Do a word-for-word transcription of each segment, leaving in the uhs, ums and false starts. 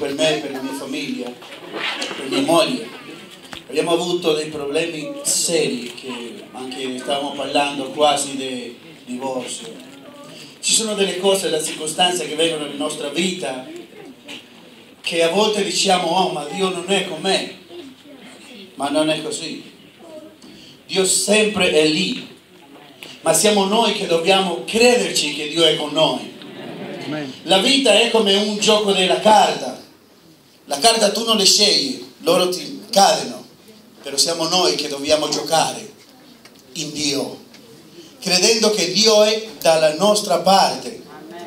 per me, per la mia famiglia, per mia moglie. Abbiamo avuto dei problemi seri, che anche stavamo parlando quasi di divorzio. Ci sono delle cose, delle circostanze che vengono nella nostra vita che a volte diciamo: oh, ma Dio non è con me. Ma non è così. Dio sempre è lì, ma siamo noi che dobbiamo crederci che Dio è con noi. La vita è come un gioco della carta. La carta tu non le scegli, loro ti cadono, però siamo noi che dobbiamo giocare in Dio, credendo che Dio è dalla nostra parte.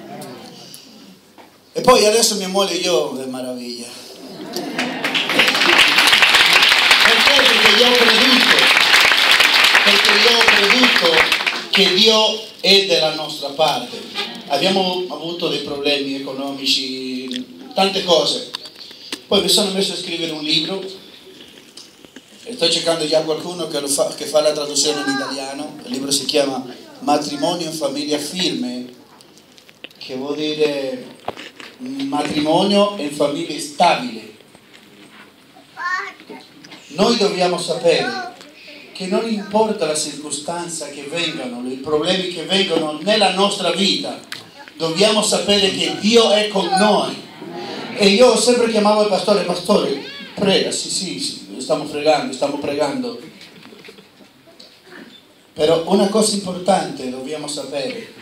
E poi adesso mia moglie e io, è meraviglia. Perché? Perché io ho creduto, perché io ho creduto che Dio è della nostra parte. Abbiamo avuto dei problemi economici, tante cose. Poi mi sono messo a scrivere un libro e sto cercando già qualcuno che, lo fa, che fa la traduzione in italiano. Il libro si chiama Matrimonio in famiglia firme, che vuol dire matrimonio in famiglia stabile. Noi dobbiamo sapere che non importa la circostanza che vengano, i problemi che vengono nella nostra vita, dobbiamo sapere che Dio è con noi. E io sempre chiamavo il pastore: pastore, prega. Sì, sì, sì, stiamo pregando, stiamo pregando. Però una cosa importante dobbiamo sapere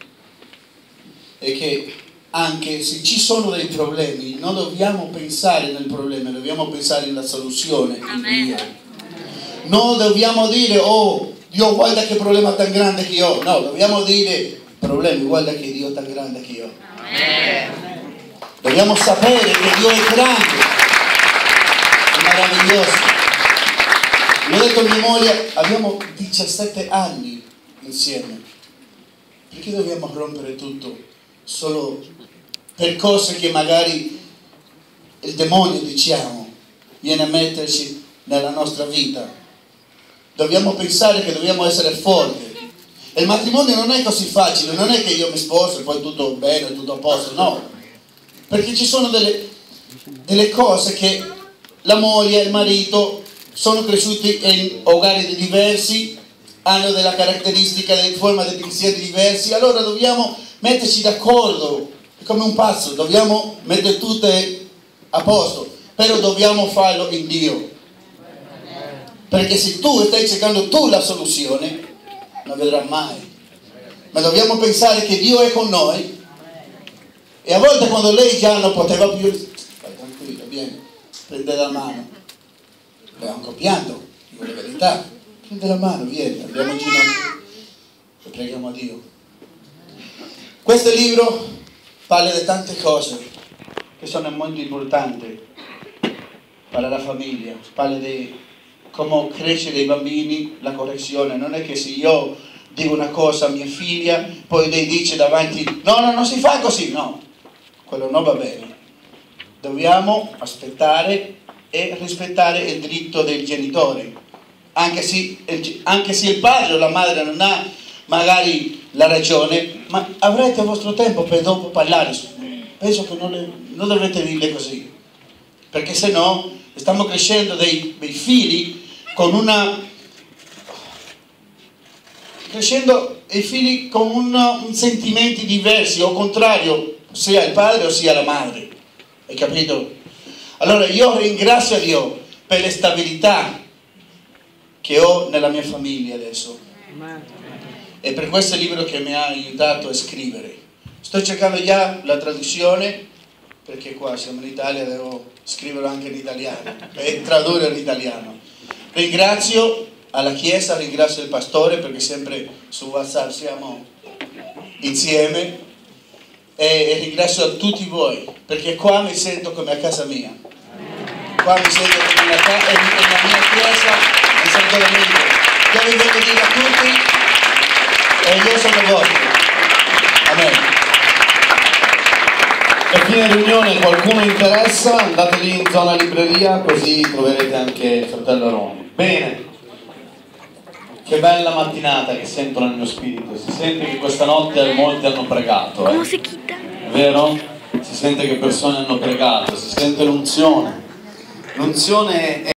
è che anche se ci sono dei problemi, non dobbiamo pensare nel problema, dobbiamo pensare nella soluzione, in Dio. Non dobbiamo dire: oh, Dio, guarda che problema tan grande che ho. No, dobbiamo dire: problemi, guarda che Dio tan grande che ho. Dobbiamo sapere che Dio è grande, è meraviglioso. Io ho detto a mia moglie: abbiamo diciassette anni insieme, perché dobbiamo rompere tutto solo per cose che magari il demonio, diciamo, viene a metterci nella nostra vita? Dobbiamo pensare che dobbiamo essere forti. E il matrimonio non è così facile, non è che io mi sposo e poi tutto bene, tutto a posto, no. Perché ci sono delle, delle cose che la moglie e il marito sono cresciuti in ogari diversi, hanno della caratteristica, delle forme di pensieri diversi, allora dobbiamo metterci d'accordo, come un pazzo, dobbiamo mettere tutte a posto, però dobbiamo farlo in Dio. Perché se tu stai cercando tu la soluzione, non vedrà mai. Ma dobbiamo pensare che Dio è con noi. E a volte quando lei già non poteva più, stai tranquilla, vieni, prende la mano. Beh, anche pianto, dico la verità. Prende la mano, vieni, andiamo in ginocchio e preghiamo a Dio. Questo libro parla di tante cose che sono molto importanti per la famiglia. Parla di come crescere i bambini, la correzione. Non è che se io dico una cosa a mia figlia, poi lei dice davanti: no, no, non si fa così, no. Quello non va bene. Dobbiamo aspettare e rispettare il diritto del genitore. Anche se, anche se il padre o la madre non ha magari la ragione, ma avrete il vostro tempo per dopo parlare. Penso che non, le, non dovrete dirle così, perché se no stiamo crescendo dei, dei figli con una crescendo i figli con un, un sentimenti diversi, o contrario, sia il padre o sia la madre. Hai capito? Allora io ringrazio Dio per la stabilità che ho nella mia famiglia adesso, e per questo libro che mi ha aiutato a scrivere. Sto cercando già la traduzione, perché qua siamo in Italia, devo scriverlo anche in italiano e tradurre in italiano. Ringrazio alla Chiesa, ringrazio il pastore, perché sempre su WhatsApp siamo insieme, e, e ringrazio a tutti voi, perché qua mi sento come a casa mia. Qua mi sento come nella, nella mia chiesa in Santo Domingo. Io vi benedica a tutti e io sono vostro. Amen. A fine riunione qualcuno interessa, andate lì in zona libreria, così troverete anche il fratello Ronny. Bene, che bella mattinata che sento nel mio spirito. Si sente che questa notte molti hanno pregato, eh? È vero? Si sente che persone hanno pregato, si sente l'unzione. L'unzione è